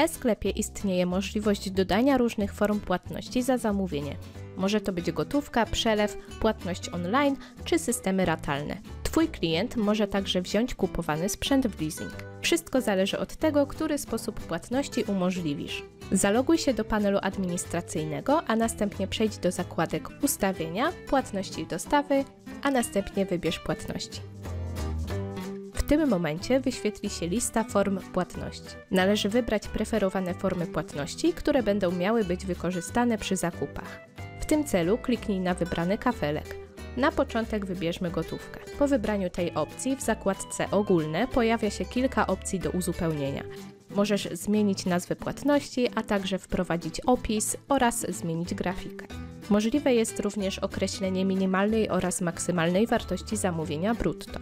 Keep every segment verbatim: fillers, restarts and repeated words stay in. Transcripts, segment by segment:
e-sklepie istnieje możliwość dodania różnych form płatności za zamówienie. Może to być gotówka, przelew, płatność online czy systemy ratalne. Twój klient może także wziąć kupowany sprzęt w leasing. Wszystko zależy od tego, który sposób płatności umożliwisz. Zaloguj się do panelu administracyjnego, a następnie przejdź do zakładek Ustawienia, Płatności i dostawy, a następnie wybierz płatności. W tym momencie wyświetli się lista form płatności. Należy wybrać preferowane formy płatności, które będą miały być wykorzystane przy zakupach. W tym celu kliknij na wybrany kafelek. Na początek wybierzmy gotówkę. Po wybraniu tej opcji w zakładce Ogólne pojawia się kilka opcji do uzupełnienia. Możesz zmienić nazwę płatności, a także wprowadzić opis oraz zmienić grafikę. Możliwe jest również określenie minimalnej oraz maksymalnej wartości zamówienia brutto.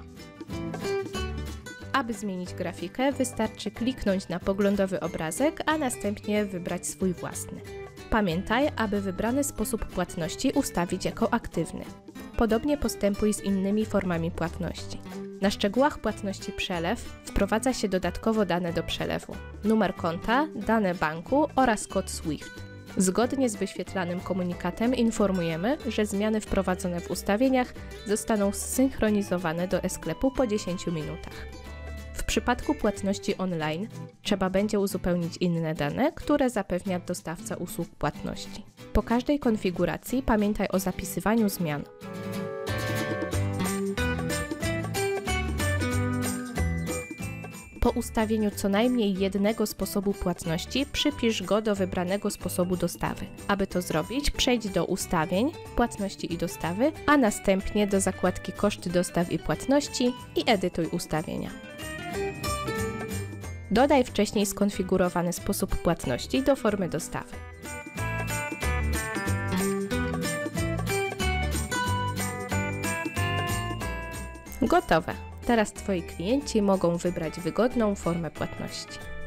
Aby zmienić grafikę, wystarczy kliknąć na poglądowy obrazek, a następnie wybrać swój własny. Pamiętaj, aby wybrany sposób płatności ustawić jako aktywny. Podobnie postępuj z innymi formami płatności. Na szczegółach płatności przelew wprowadza się dodatkowo dane do przelewu, numer konta, dane banku oraz kod SWIFT. Zgodnie z wyświetlanym komunikatem informujemy, że zmiany wprowadzone w ustawieniach zostaną zsynchronizowane do e-sklepu po dziesięciu minutach. W przypadku płatności online trzeba będzie uzupełnić inne dane, które zapewnia dostawca usług płatności. Po każdej konfiguracji pamiętaj o zapisywaniu zmian. Po ustawieniu co najmniej jednego sposobu płatności przypisz go do wybranego sposobu dostawy. Aby to zrobić, przejdź do Ustawień, Płatności i dostawy, a następnie do zakładki Koszty dostaw i płatności i edytuj ustawienia. Dodaj wcześniej skonfigurowany sposób płatności do formy dostawy. Gotowe! Teraz Twoi klienci mogą wybrać wygodną formę płatności.